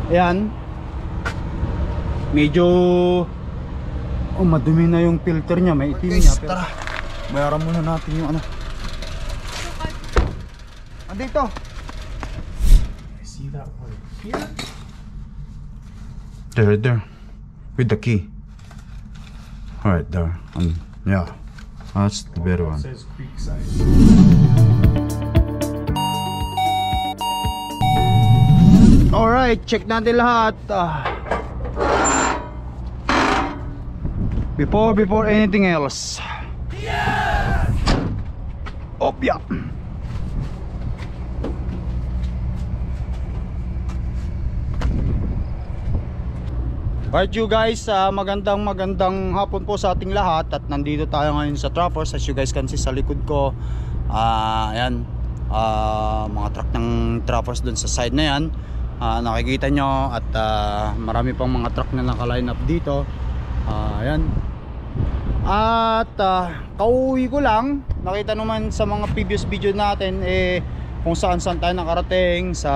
Ayan. Medyo madumi na yung filter niya, may itim niya. Pero tara, bayaran muna natin yung ano. Andito. See that one here? There. With the key. Alright, there. Yeah. That's the better one. It says Creekside. Alright, check natin lahat. Before anything else. Yeah! Oh, yeah. Alright you guys, magandang hapon po sa ating lahat. At nandito tayo ngayon sa Traffers. As you guys can see sa likod ko, ayan, mga truck ng Traffers dun sa side na yan, nakikita nyo. At marami pang mga truck na naka-line up dito. Ayan. At kauwi ko lang, nakita naman sa mga previous video natin kung saan tayo nakarating sa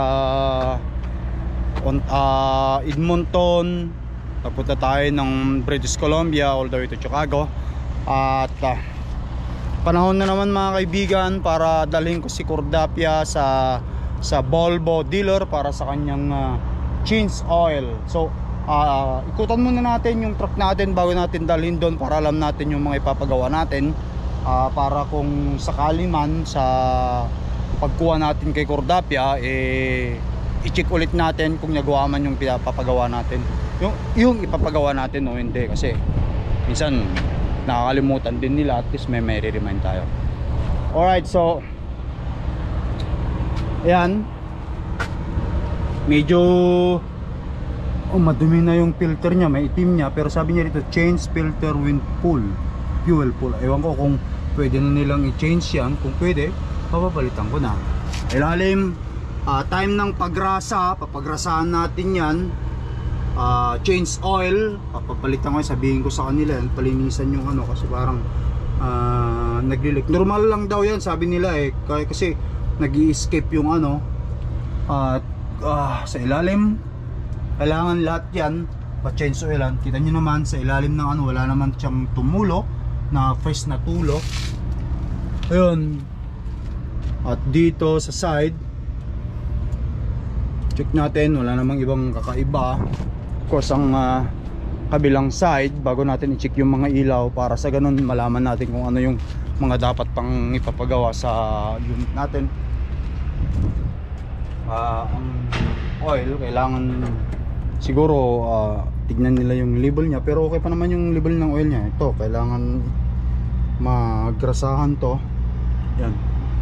Edmonton. Napunta tayo ng British Columbia all the way to Chicago. At panahon na naman mga kaibigan para dalhin ko si Cordapia sa Volvo dealer para sa kanyang change oil. So ikutan muna natin yung truck natin bago natin dalhin doon para alam natin yung mga ipapagawa natin, para kung sakali man sa pagkuha natin kay Cordapia i-check ulit natin kung nagawa man yung pinapagawa natin, yung ipapagawa natin o hindi, kasi minsan nakakalimutan din nila. At least may remind tayo. Alright, so ayan, medyo madumi na yung filter niya, may itim niya. Pero sabi niya dito, change filter when fuel full. Ewan ko kung pwede na nilang i-change yan. Kung pwede, papapalitan ko na. Ilalim, time ng pagrasa, papagrasahan natin yan. Change oil, papapalitan ko yan. Sabihin ko sa kanila yan, palinisan yung ano, kasi parang naglilik. Normal lang daw yan sabi nila kasi nag-i-escape yung ano. Sa ilalim kailangan lahat yan pa-change oilan. Kita nyo naman sa ilalim ng ano, wala naman siyang tumulo na fresh na tulo. Ayun. At dito sa side, check natin, wala namang ibang kakaiba. Of course ang kabilang side, bago natin i-check yung mga ilaw, para sa ganun malaman natin kung ano yung mga dapat pang ipapagawa sa unit natin. Ang oil kailangan siguro tignan nila yung label niya, pero okay pa naman yung label ng oil niya. Ito kailangan magrasahan to. Yan.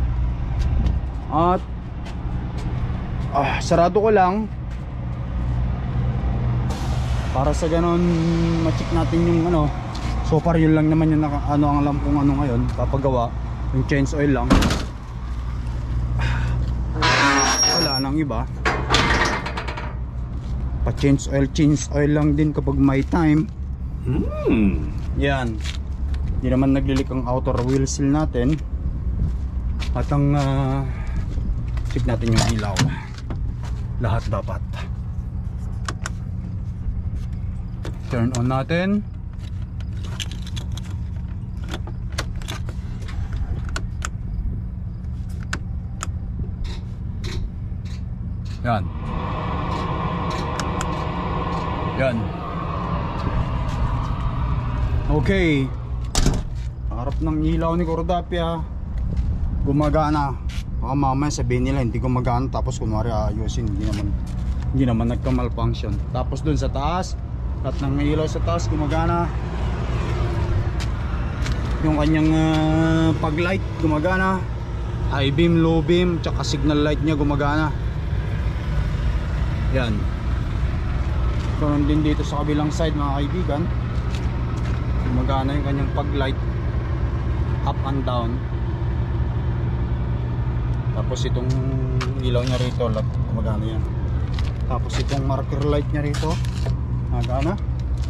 At sarado ko lang para sa ganon ma-check natin yung ano. So far yun lang naman yung ang alam kong ano ngayon papagawa, yung change oil lang. Wala nang iba. Pa-change oil lang din kapag may time. Yan. Hindi naman naglilik ang outer wheel seal natin. At ang check natin yung ilaw. Lahat dapat. Turn on natin. Yan. Yan. Okay. Harap ng ilaw ni Cordapia gumagana. Baka mamaya sabihin nila hindi gumagana, tapos kunwari ayusin, hindi naman nagka-malfunction. Tapos dun sa taas, lahat ng ilaw sa taas gumagana. Yung kanyang pag-light gumagana. High beam, low beam, tsaka signal light niya gumagana. Yan. Ganoon din dito sa kabilang side mga kaibigan. Gumagana yung kanyang pag-light up and down. Tapos itong ilaw niya rito, gumagana yan. Tapos itong marker light niya rito gumagana.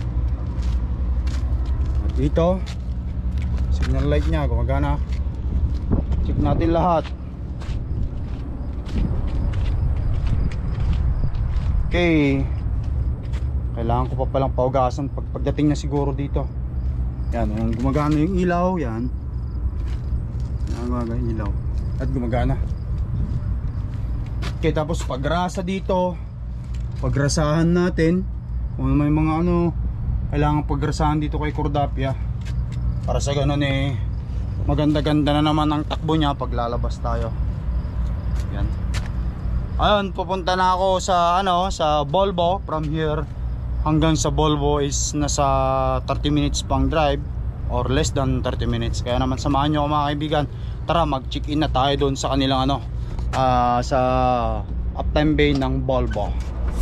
At dito signal light niya gumagana. Check natin lahat. Okay. Kailangan ko pa palang paugasan pagdating na siguro dito. Yan, gumagana yung ilaw. Yan. Gumagana yung ilaw. At gumagana. Okay, tapos pagrasa dito. Pagrasahan natin. Kung may mga kailangan pagrasahan dito kay Cordapia. Para sa ganun maganda-ganda na naman ang takbo niya pag lalabas tayo. Yan. Ayun, pupunta na ako sa sa Volvo. From here hanggang sa Volvo is nasa 30 minutes pang drive or less than 30 minutes. Kaya naman samahan nyo ako mga kaibigan. Tara, mag-check-in na tayo doon sa kanilang sa Uptime Bay ng Volvo.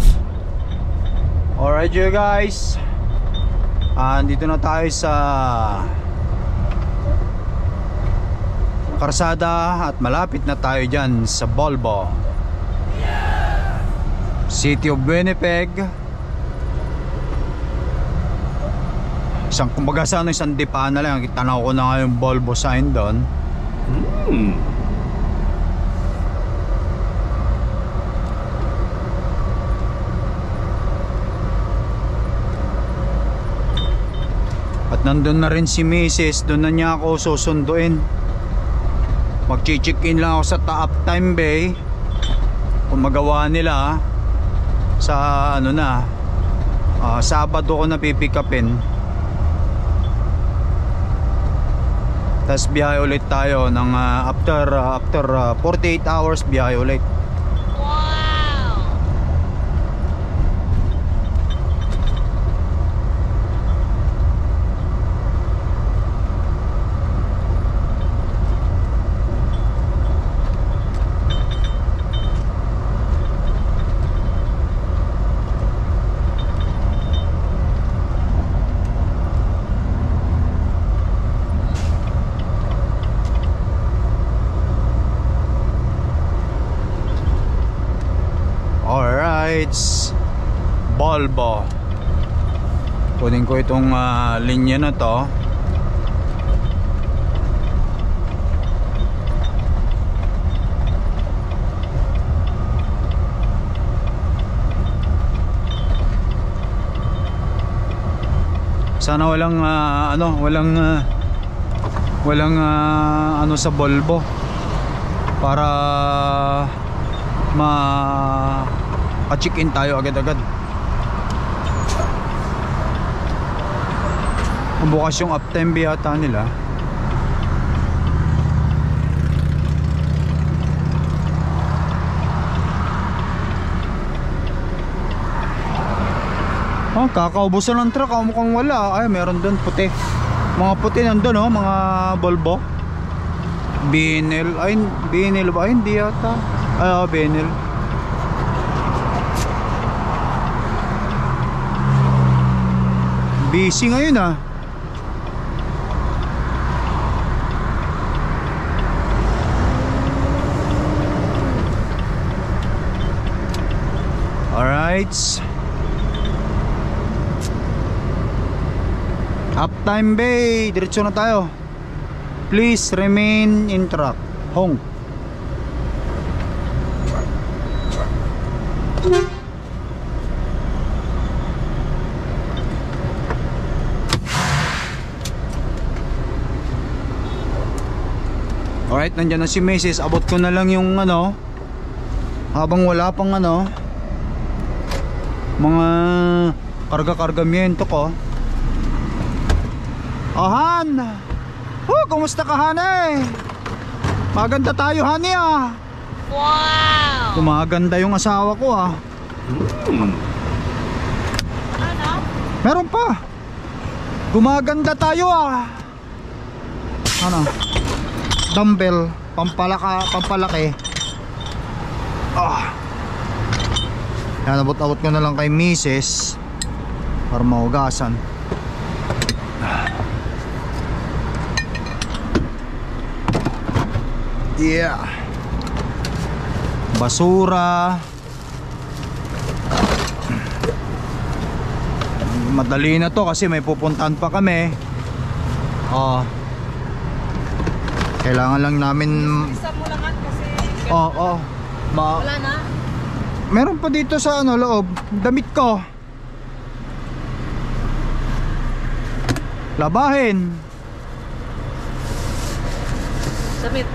Alright you guys, andito na tayo sa karsada at malapit na tayo dyan sa Volvo, City of Winnipeg. Kumbaga isang dipa na lang. Tanaw ko na nga yung Volvo sign doon. At nandun na rin si Mrs. Doon na niya ako susunduin. Mag-check-in lang ako sa Uptime Bay. Kung magawa nila sa Sabado ko na pipikapin. Tapos biyahe ulit tayo ng after 48 hours biyahe ulit. Wow! It's Volvo. Kunin ko itong linya na to. Sana walang walang sa Volvo para check-in tayo agad-agad. Bukas yung Uptime Bay yata nila. Kakaubusan ng truck. Mukhang wala. Ay, meron doon puti. Mga puti nandun mga Volvo. Binil. Ay, Binil ba? Ay, hindi yata. Ay, Binil. Busy ngayon Alright, Uptime Bay, diretso na tayo. Please remain in truck. Honk. Alright, nandyan na si Mrs. Abot ko na lang yung habang wala pang mga karga-kargamiento ko. Han! Kumusta ka, Hane? Maganda tayo, Hane Wow! Kumaganda yung asawa ko Ano? Meron pa. Gumaganda tayo dumbbell, pampalaki. Yan, abot-abot ko na lang kay Mrs. para mahugasan. Yeah. Basura. Madali na to kasi may pupuntahan pa kami. Kailangan lang namin Isa mo lang kasi wala na. Meron pa dito sa ano loob, damit ko. Labahin. Sabit.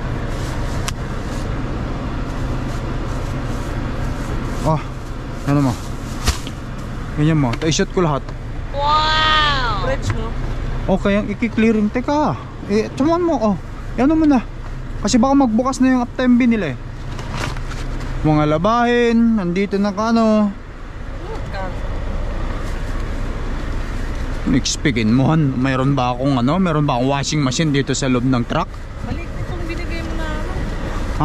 Oh, ano mo? Ganyan mo, i-shot ko lahat. Wow! Fridge mo. Okay, ang i-clearing. Teka, tuman mo, oh. Ano mo na. Kasi baka magbukas na yung uptime bin nila eh. Mga labahin, nandito na kano. Expectin mo han, mayroon ba akong washing machine dito sa loob ng truck? Balik itong binigay mo na ano. Ha?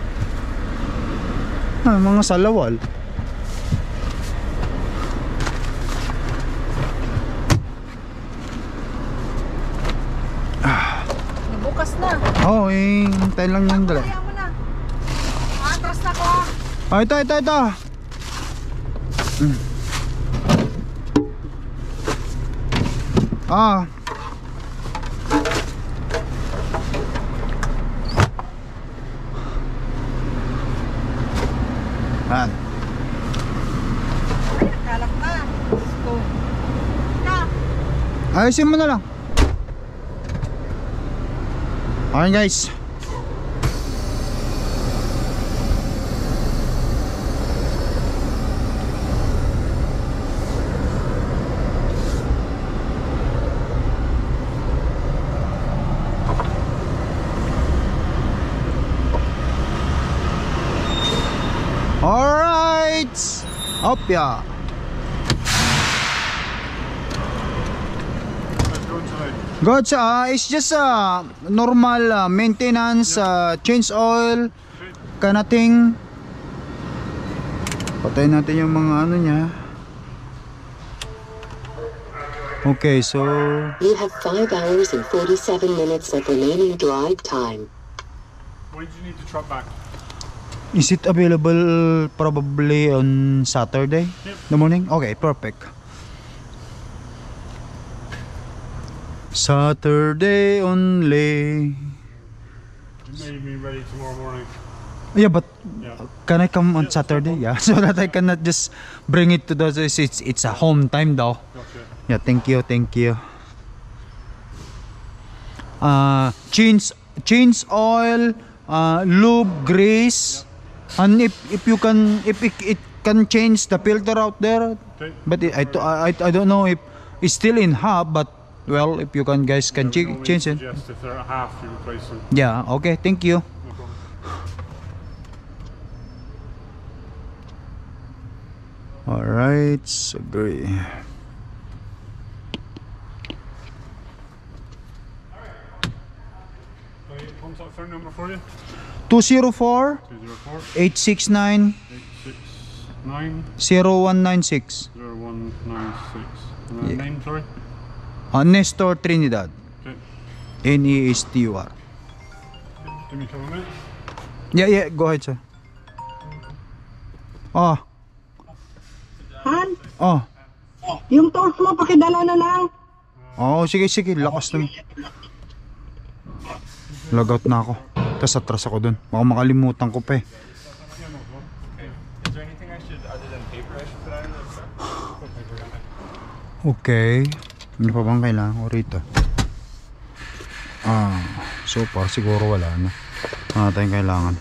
Mga salawal. Nabukas na. Oo, hintay lang yung dala. Kaya mo na. Atras na ko. Ah, ito. Ah. Yan. Ay, nakalak na. Go. Na. Ayusin mo na lang. Okay guys. Alright. Up ya. Good, it's just normal maintenance, change oil, kanating. Patayin natin yung mga ano niya. Okay, so You have 5 hours and 47 minutes of remaining drive time. When do you need the truck back? is it available probably on Saturday? Yep. The morning? Okay, perfect. Saturday only. It may be ready tomorrow morning. Yeah, but Yeah. can I come on Saturday? Yeah, so that I cannot just bring it to the. It's a home time though. Gotcha. Yeah, thank you. Change oil, lube, grease, and if it can change the filter out there. Okay. But I don't know if it's still in hub, but well, if you guys can change it. Suggest if they're at half, you replace them. Yeah, okay, thank you. No problem. Alright, agree. Okay, contact phone number for you? 204 204 869 869 0196. 0196. Yeah. Name, sorry? Nestor Trinidad. Okay. Nestur. Give me a couple of minutes. Yeah, go ahead, sir. Oh, Han, oh. yung tools mo pakidala na lang. Oh, sige, lakas naman. Lagout na ako. Tapos atras ako dun. Baka makalimutan ko pa eh. Is there anything I should, other than paper, I should put out in the truck? Okay. Ano pa bang kailangan ko rito? So far siguro wala na. Ano tayong kailangan?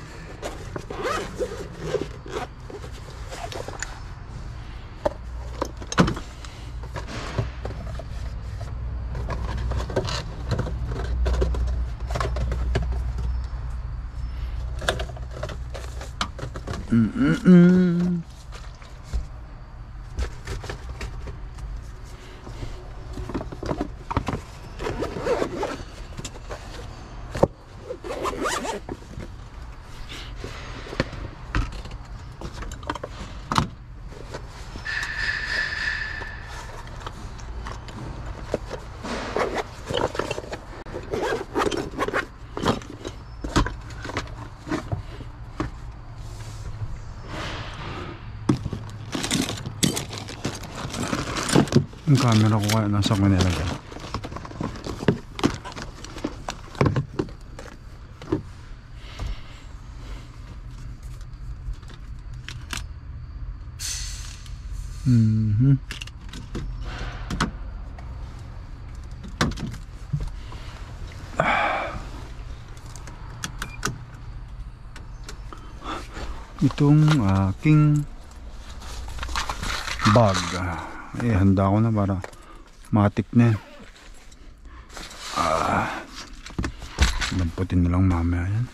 Yung camera ko kaya nasa ko nilagay. Itong aking bag, handa ko na para matik na yan. Lamputin na lang mamaya yan.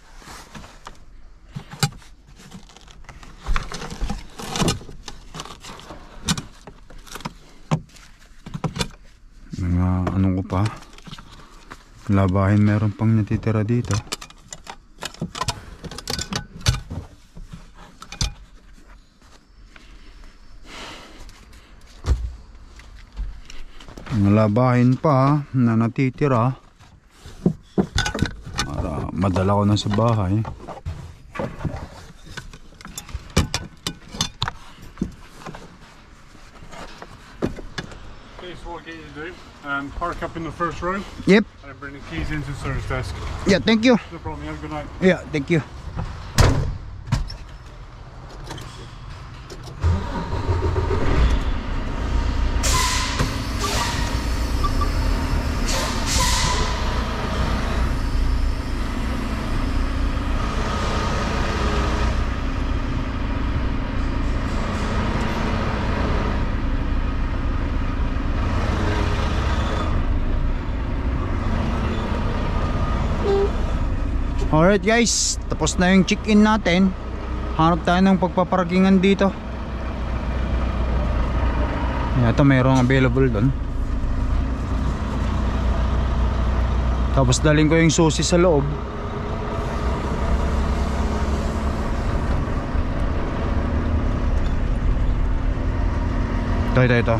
Mga anong ko pa, labahin, meron pang natitira dito. Mga labahin pa na natitira para madala ko na sa bahay. Okay, so what I get you to do, park up in the first row Yep. and bring the keys into the service desk. Yeah, thank you. No problem, you have a good night. Yeah, thank you. Alright guys, tapos na yung check-in natin. Hanap tayo ng pagpaparkingan dito. Ito mayroong available doon. Tapos daling ko yung susi sa loob. Ito.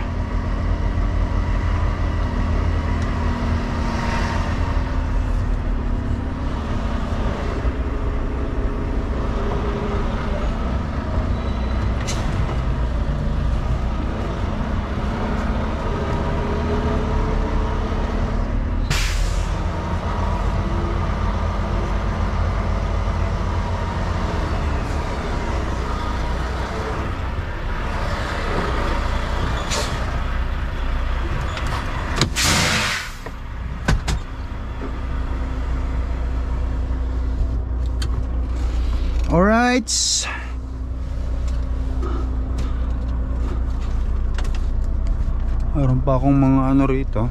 Alright. Meron pa akong mga ano rito.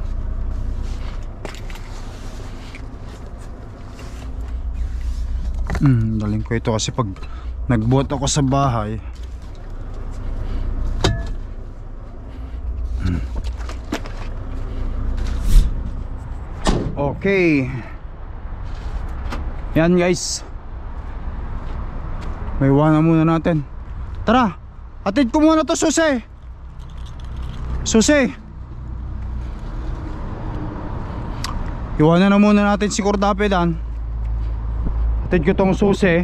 Daling ko ito kasi pag nagbuhat ako sa bahay. Okay. Yan guys. May iwanan muna natin. Tara, atid ko muna to, Susi. Iwanan na muna natin si Cordapedan. Atid ko tong Susi.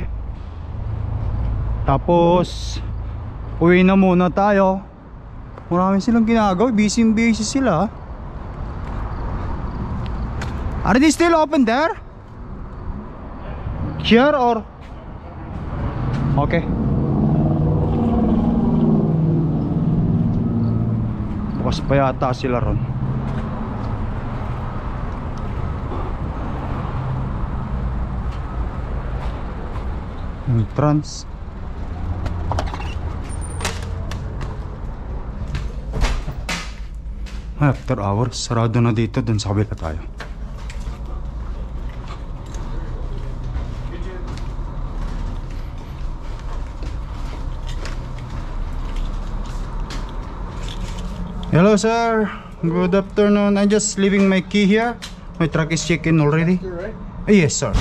Tapos uwi na muna tayo. Marami silang ginagawa, busy sila. Are they still open there? Here or? Okay. Bukas pa yata sila ron. Entrance. After hours, sarado na dito, dun sa kabila tayo. Hello sir, good afternoon. I'm just leaving my key here. My truck is check-in already. Yes sir.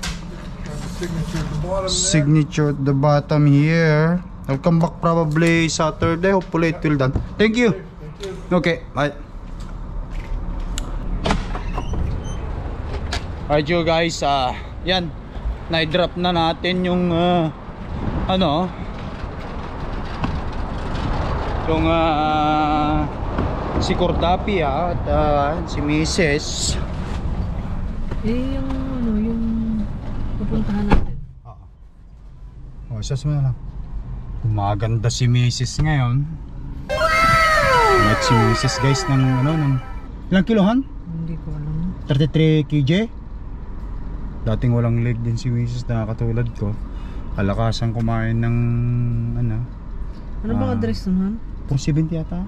Signature at the bottom here. I'll come back probably Saturday. Hopefully it will done. Thank you. Okay, bye. Alright you guys, yan, na-drop na natin yung yung si Cordapia at si Mrs. Yung pupuntahan natin. Sas mo na lang. Gumaganda si Mrs. ngayon. At si Mrs. guys ng ano, ng ilang kilohan? Hindi ko alam. 33 kg. Dating walang leg din si Mrs. na katulad ko. Kalakasan kumain ng ano. Ano bang address naman? 470 yata.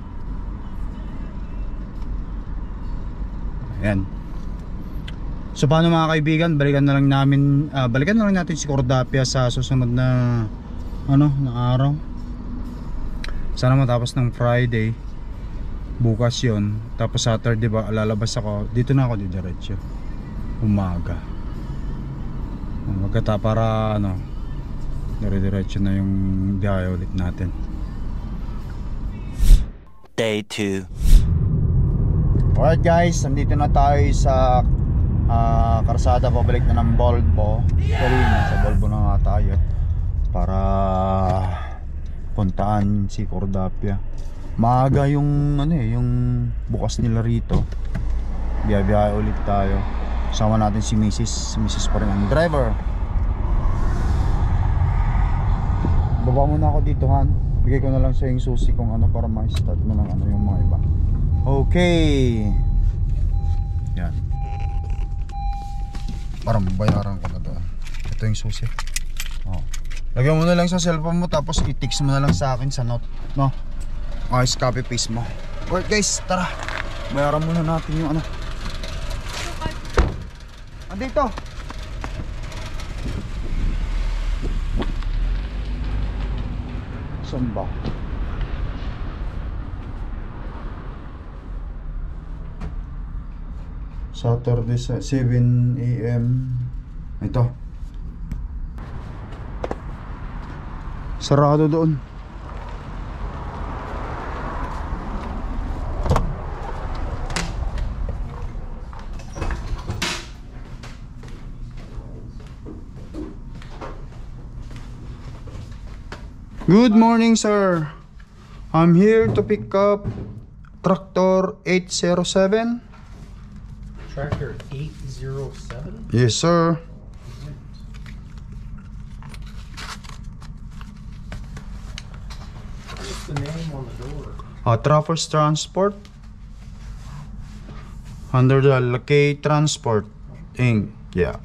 Ayan. So paano mga kaibigan, balikan na lang natin si Cordapia sa susunod na na araw. Sana matapos ng Friday. Bukas yon. Tapos Saturday ba lalabas ako. Dito na ako diretso. Umaga. Magkata para dire-diretso na yung biyahe ulit natin. Day 2. Alright guys, nandito na tayo sa karsada, pabalik na ng Volvo. Actually, nasa Volvo na nga tayo para puntaan si Cordapia. Maaga yung yung bukas nila rito. Biyahe ulit tayo. Sama natin si Mrs. pa rin ang driver. Baba muna ako dito, Han. Bigay ko na lang sa yung susi kung para ma-start mo lang yung mga iba. Okay. Yan. Para mabayaran ko na doon. Ito yung susi. Lagyan mo na lang sa cellphone mo, tapos i-text mo na lang sa akin sa note, no? Copy paste mo. Alright guys, tara. Bayaran muna natin yung andito. Saan ba? Saturday 7 AM. Ito. Sarado doon. Good morning, sir. I'm here to pick up Tractor 807. Tractor 807? Yes, sir. What's the name on the door? Traverse Transport. Under the Lakay Transport Inc. Yeah.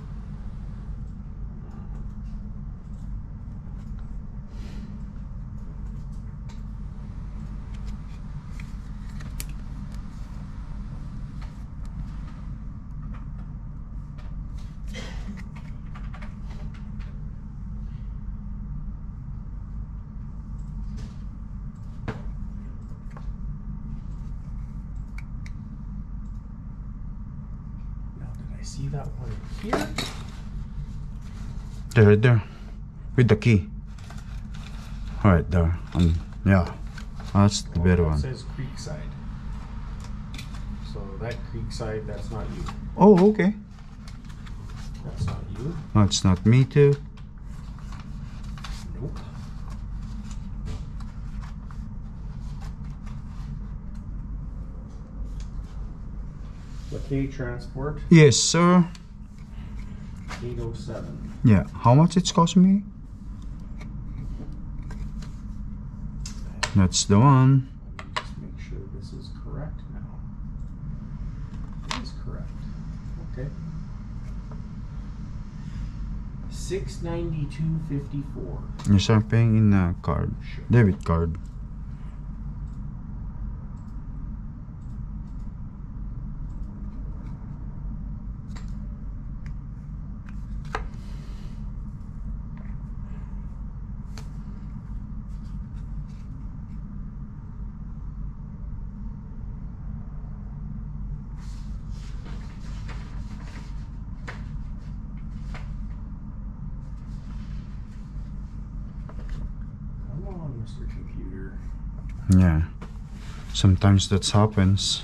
I see that one here. There. With the key. Alright, there. Yeah. That's the better It one. says Creekside. So that Creekside, that's not you. Oh, okay. That's not you. That's not me too. Nope. Lakay Transport Yes, sir. 807. Yeah. How much it's cost me? That's the one. Just make sure this is correct now. It is correct. Okay. 692.54. Yes, I'm paying in a card. Sure. Debit card. Come on, Mr. Computer. Yeah. Sometimes that happens.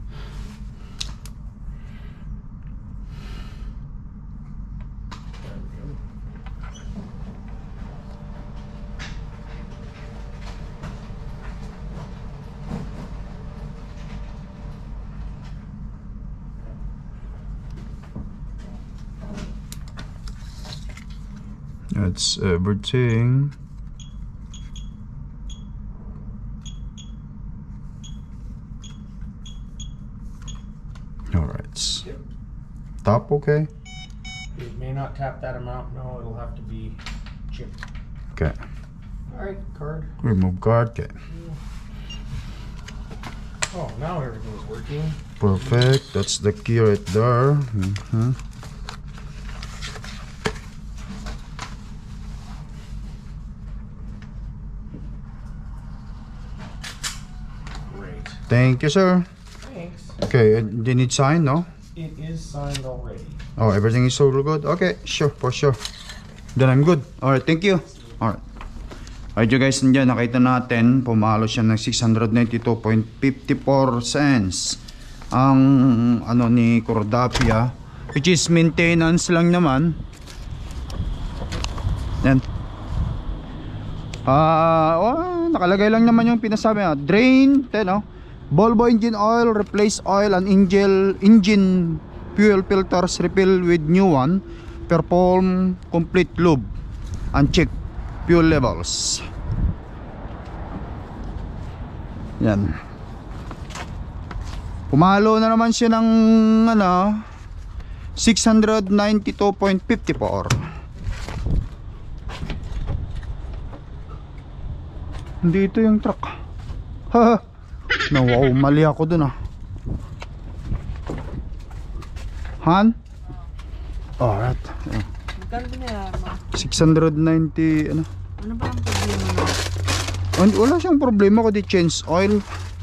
There we go. That's everything. Alright. Top okay? It may not tap that amount. No, it'll have to be chipped. Okay. Alright, card. Remove card. Okay. Oh, now everything's working. Perfect. That's the key right there. Great. Thank you, sir. Thanks. Okay, they need sign, no? It is signed already. Oh, everything is so good? Okay, sure, for sure. Then I'm good. Alright, thank you. Alright. Alright you guys, nandiyan, nakita natin, pumalo siya ng 692.54 cents. Ang ano ni Cordapia, which is maintenance lang naman. Yan. Nakalagay lang naman yung pinasabi na drain, no? Volvo engine oil, replace oil and engine fuel filters, refill with new one, perform complete lube and check fuel levels. Yan. Pumalo na naman siya ng ano 692.54. Dito yung truck. Ha. Wow, mali ako dun ah. Han? Alright. Magkano binayaran mo? 690 ano? Ano ba ang problema mo? Wala siyang problema kundi change oil.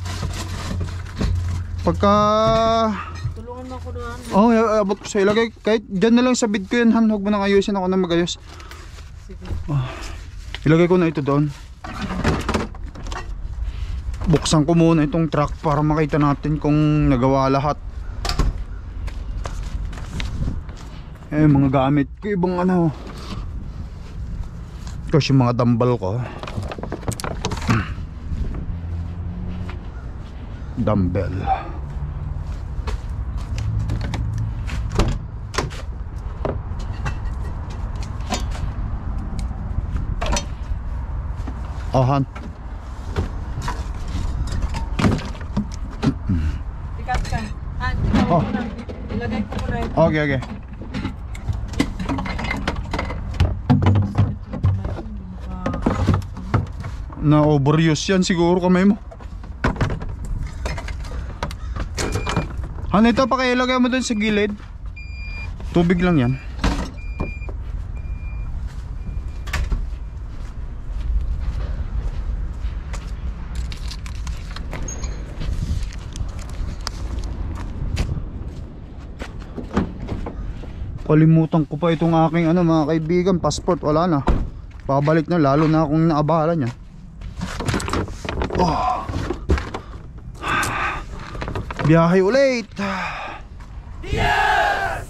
Pagka Tulungan mo ako doon. oh, abot ko sa ilagay kahit dyan na lang sa bid ko yan, Han. Huwag mo nang ayusin, ako na magayos. Sige. Ilagay ko na ito doon. Buksan ko muna itong truck para makita natin kung nagawa lahat. Mga gamit ko, ibang ano. Kasi yung mga dumbbell ko. Dumbbell. Han. Tikat ka. Han, tikat Oh. mo na. Ilagay ko muna ito. Okay. Na-overuse yan siguro kamay mo. Han, ito pakilagay mo dun sa gilid. Tubig lang yan. Kalimutan ko pa itong aking ano mga kaibigan, passport, wala na. Pabalik na, lalo na akong naabala niya. Biyahe ulit. Yes!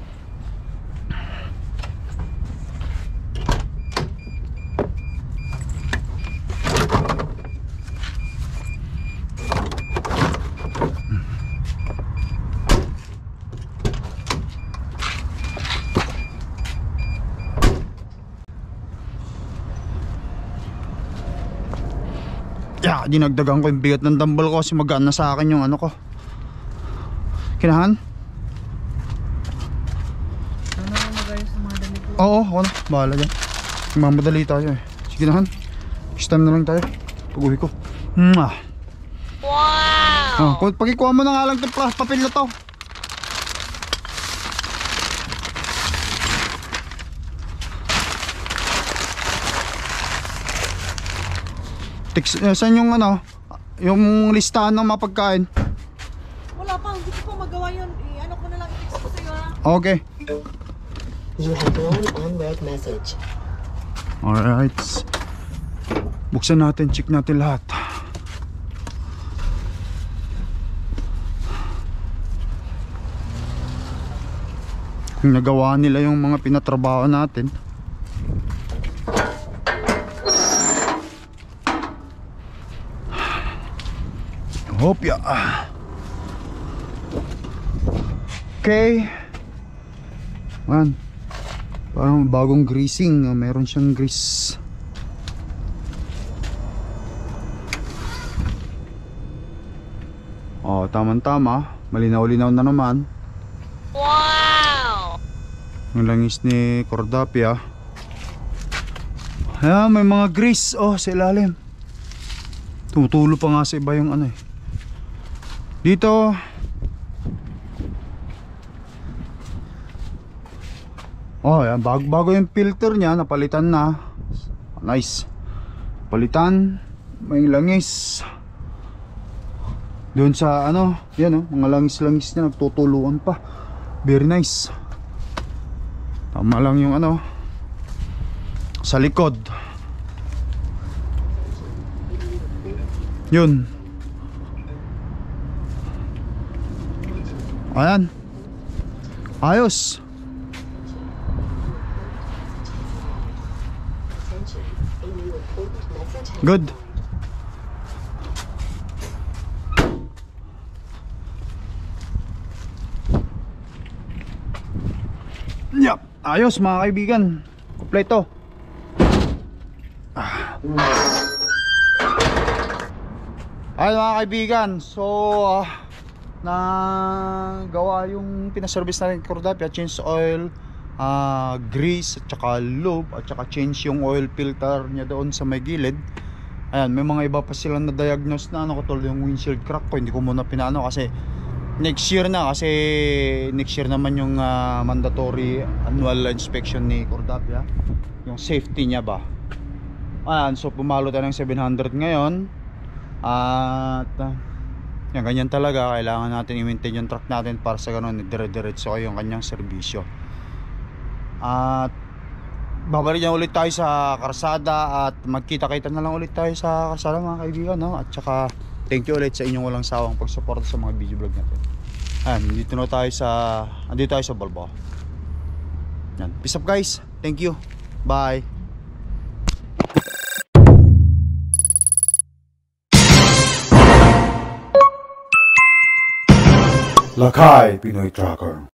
Dinagdagan ko yung bigat ng dumbbell ko kasi magaan na sa akin yung ano ko. Kinahan? Ano na magayos sa mga damit ko? Oo, ako na. Bahala dyan. Mamadali tayo eh. Sige na Han. Next time na lang tayo. Pag-uwi ko. Wow! Pagkikuha mo na nga lang itong papel na to. Saan yung ano? Yung listahan ng mga pagkain? Wala pa, hindi ko pa magawa yun. Ano ko na lang i-text ko sa'yo ha. Okay. You have one unread message. Alright. Buksan natin, check natin lahat. Kung nagawa nila yung mga pinatrabaho natin. Hopya. Okay. Man. Parang bagong greasing. Meron siyang grease. Oh, tama-tama. malinaw-linaw na naman. Wow! Yung langis ni Cordapia. Ayan, may mga grease sa ilalim. Tumutulo pa nga sa iba yung ano eh. Dito ayan, bago yung filter niya, napalitan na. Nice. Palitan. May langis doon sa ano, yan mga langis-langis niya nagtutuluan pa. Very nice. Tama lang yung ano sa likod. Yun. Ayan. Ayos. Good. Yep. Ayos mga kaibigan. Kompleto. Ayun mga kaibigan. So nagawa yung pinaservice natin Cordapia. Change oil, grease at saka lube, at saka change yung oil filter niya doon sa may gilid. Ayan, may mga iba pa silang na-diagnose na katulad yung windshield crack ko. Hindi ko muna pinano kasi next year naman yung mandatory annual inspection ni Cordapia, yung safety niya ba. Ayan, so pumalo tayo ng 700 ngayon. At yan, ganyan talaga. Kailangan natin i-maintain yung truck natin para sa ganun dire-diretso yung kanyang serbisyo. At babalik na ulit tayo sa karsada at magkita-kita na lang ulit tayo sa karsada mga kaibigan, no? At saka thank you ulit sa inyong walang sawang pagsuporta sa mga video vlog natin. Ayan, andito tayo sa Balboa. Yan. Peace up guys. Thank you. Bye. Lakay Pinoy Trucker.